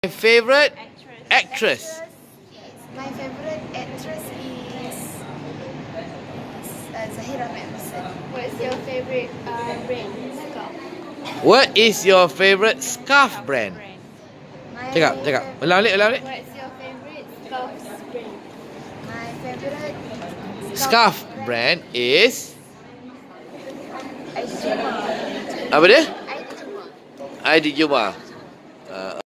Favorite actress. My favorite actress is Zahira Mamson. What's your favorite brand scarf? What is your favorite scarf brand? Cakap. Ulang balik. What's your favorite scarf brand? My favorite Scarf brand is Aijuma. apa dia? Aijuma. ID Juma.